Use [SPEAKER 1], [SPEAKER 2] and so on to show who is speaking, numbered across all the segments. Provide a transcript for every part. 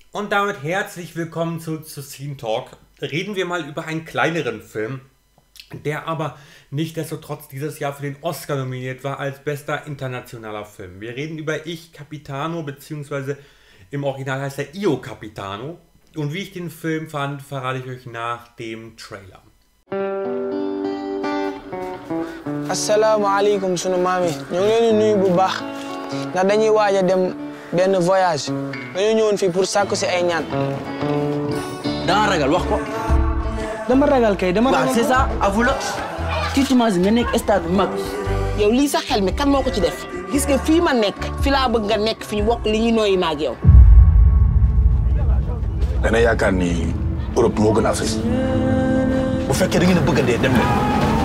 [SPEAKER 1] Und damit herzlich willkommen zu Scene Talk. Reden wir mal über einen kleineren Film, der aber nichtsdestotrotz dieses Jahr für den Oscar nominiert war als bester internationaler Film. Wir reden über Ich, Capitano, beziehungsweise im Original heißt er Io Capitano. Und wie ich den Film fand, verrate ich euch nach dem Trailer.
[SPEAKER 2] Assalamu alaikum sunu mami. Ñu ngi leen di nuyu bu baax ndax dañuy waaj a dem benn voyage. Dañu ñëwoon fii pour sàkku si ay ñaan.
[SPEAKER 3] Dama ragal wax ko.
[SPEAKER 2] Dama ragal kay dama ragal.
[SPEAKER 3] Waaw c'est ça avu la. Tu t'imagines nga nekk stade bu mag.
[SPEAKER 4] yow lii sax xel mi kan moo ko ci def gis nga fii ma nekk fi laa bëgg nga nekk fi ñu bokk li ñuy nooyi ma ak yow.
[SPEAKER 5] dana yaakaar ni Europe moo gën a Afrique bu fekkee da ngeen a bëgg a dee dem leen.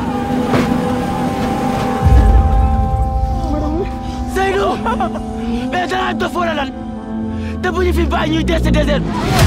[SPEAKER 3] Seydou mais danaa dof wala lan te bu ñu fi bàyyi ñuy des ci désert.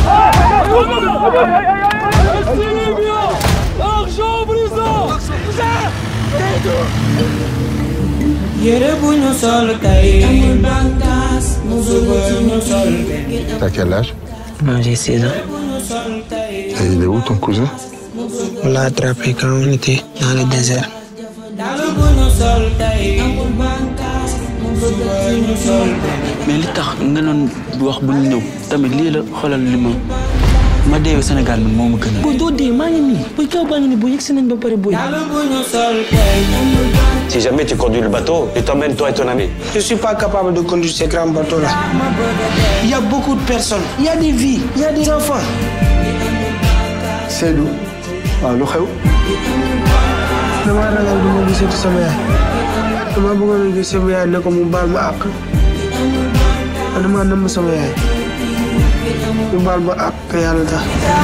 [SPEAKER 6] Yere bu ñu sol tey amul bànqaas suba ñu sol tey.
[SPEAKER 5] T'as quel âge?
[SPEAKER 2] Non, j'ai 16 ans.
[SPEAKER 5] Et il est où ton cousin?
[SPEAKER 2] On l'a attrapé quand on était dans le désert.
[SPEAKER 6] Dalu bu ñu sol tey amul bànqaas suba ñu sol tey.
[SPEAKER 3] mais li tax nga doon wax bu ñu ñëw tamit lii la xoolal li ma deewee Sénégal man moo ma gën a.
[SPEAKER 2] Booy doo dee maa ngi nii booy kaw baa ngi nii booy yegg si nañ ba pare booy.
[SPEAKER 6] Dalu bu ñu sol tey amul bànqaas.
[SPEAKER 7] Si jamais tu conduis le bateau, je t'emmène toi et ton ami.
[SPEAKER 2] Je suis pas capable de conduire ces grands bateaux-là. Il y a beaucoup de personnes, il y a des vies, il y a des enfants.
[SPEAKER 5] Seydou waaw lu xew.
[SPEAKER 2] dama ragal du ma gisati sama yaay. dama bëggoon a gis sama yaay ne ko mu baal ma àq. dama namm sama yaay. mu baal ma àq yàlla tax.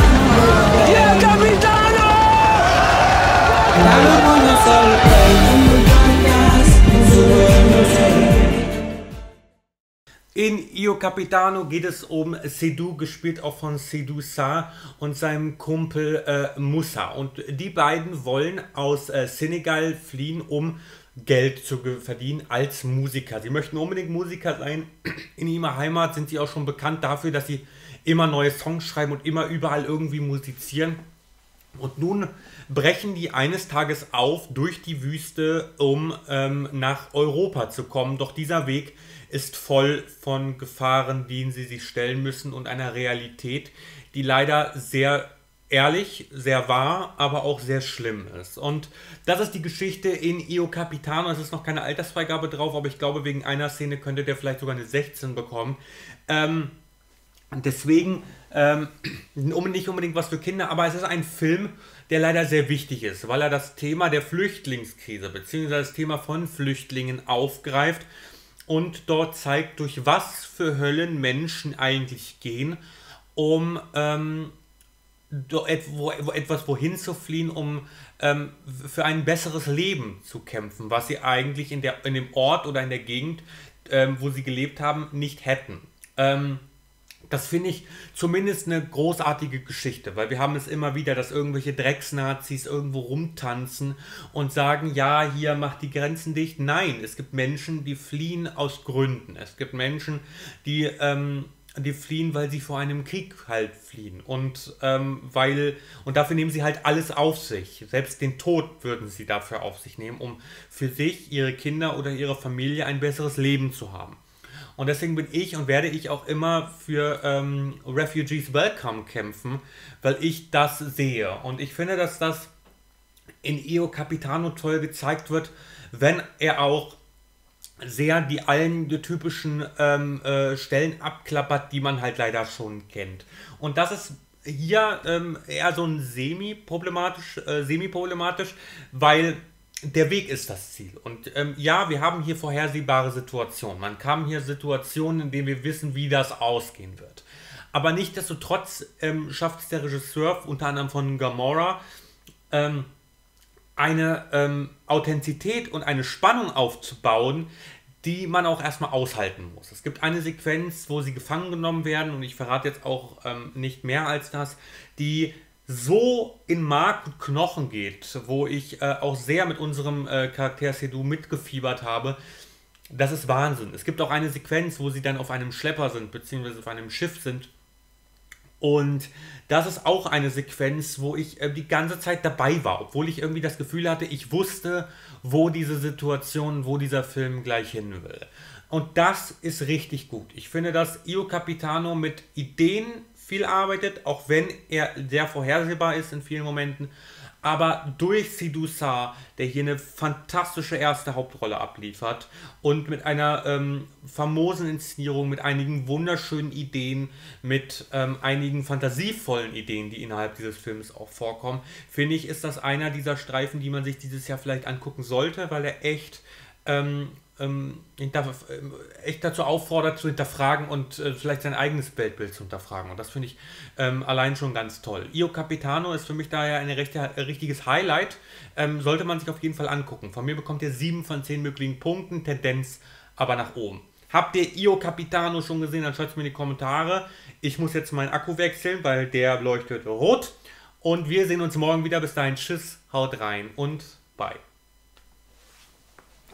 [SPEAKER 6] Dalu bu ñu sol tey amul bànqaas suba ñu sol tey.
[SPEAKER 1] In Io Capitano geht es um Seydou, gespielt auch von Seydou Sarr und seinem Kumpel Moussa. Und die beiden wollen aus Senegal fliehen, um Geld zu verdienen als Musiker. Sie möchten unbedingt Musiker sein. In ihrer Heimat sind sie auch schon bekannt dafür, dass sie immer neue Songs schreiben und immer überall irgendwie musizieren. Und nun brechen die eines Tages auf durch die Wüste, um nach Europa zu kommen. Doch dieser Weg ist voll von Gefahren, denen sie sich stellen müssen und einer Realität, die leider sehr ehrlich, sehr wahr, aber auch sehr schlimm ist. Und das ist die Geschichte in Io Capitano. Es ist noch keine Altersfreigabe drauf, aber ich glaube, wegen einer Szene könnte der vielleicht sogar eine 16 bekommen. Deswegen nicht unbedingt was für Kinder, aber es ist ein Film, der leider sehr wichtig ist, weil er das Thema der Flüchtlingskrise bzw. das Thema von Flüchtlingen aufgreift und dort zeigt, durch was für Höllen Menschen eigentlich gehen, um wohin zu fliehen, um für ein besseres Leben zu kämpfen, was sie eigentlich in dem Ort oder in der Gegend, wo sie gelebt haben, nicht hätten. Das finde ich zumindest eine großartige Geschichte, weil wir haben es immer wieder, dass irgendwelche Drecksnazis irgendwo rumtanzen und sagen, ja, hier macht die Grenzen dicht. Nein, es gibt Menschen, die fliehen aus Gründen. Es gibt Menschen, die fliehen, weil sie vor einem Krieg halt fliehen. Und dafür nehmen sie halt alles auf sich. Selbst den Tod würden sie dafür auf sich nehmen, um für sich, ihre Kinder oder ihre Familie ein besseres Leben zu haben. Und deswegen bin ich und werde ich auch immer für Refugees Welcome kämpfen, weil ich das sehe. Und ich finde, dass das in Io Capitano toll gezeigt wird, wenn er auch sehr die typischen Stellen abklappert, die man halt leider schon kennt. Und das ist hier eher so ein semi-problematisch, weil der Weg ist das Ziel. Und ja, wir haben hier vorhersehbare Situationen. Man kann hier Situationen, in denen wir wissen, wie das ausgehen wird. Aber nichtsdestotrotz schafft es der Regisseur, unter anderem von Gamora, eine Authentizität und eine Spannung aufzubauen, die man auch erstmal aushalten muss. Es gibt eine Sequenz, wo sie gefangen genommen werden, und ich verrate jetzt auch nicht mehr als das, die so in Mark und Knochen geht, wo ich auch sehr mit unserem Charakter Seydou mitgefiebert habe. Das ist Wahnsinn. Es gibt auch eine Sequenz, wo sie dann auf einem Schlepper sind, beziehungsweise auf einem Schiff sind, Und das ist auch eine Sequenz, wo ich die ganze Zeit dabei war, obwohl ich irgendwie das Gefühl hatte, ich wusste, wo diese Situation, wo dieser Film gleich hin will. Und das ist richtig gut. Ich finde, dass Io Capitano mit Ideen viel arbeitet, auch wenn er sehr vorhersehbar ist in vielen Momenten. Aber durch Sidhu Sarr, der hier eine fantastische erste Hauptrolle abliefert und mit einer famosen Inszenierung, mit einigen wunderschönen Ideen, mit einigen fantasievollen Ideen, die innerhalb dieses Films auch vorkommen, finde ich, ist das einer dieser Streifen, die man sich dieses Jahr vielleicht angucken sollte, weil er echt dazu auffordert, zu hinterfragen und vielleicht sein eigenes Weltbild zu hinterfragen. Und das finde ich allein schon ganz toll. Io Capitano ist für mich daher ein richtiges Highlight. Sollte man sich auf jeden Fall angucken. Von mir bekommt ihr 7 von 10 möglichen Punkten, Tendenz aber nach oben. Habt ihr Io Capitano schon gesehen? Dann schreibt es mir in die Kommentare. Ich muss jetzt meinen Akku wechseln, weil der leuchtet rot. Und wir sehen uns morgen wieder. Bis dahin, tschüss, haut rein und bye.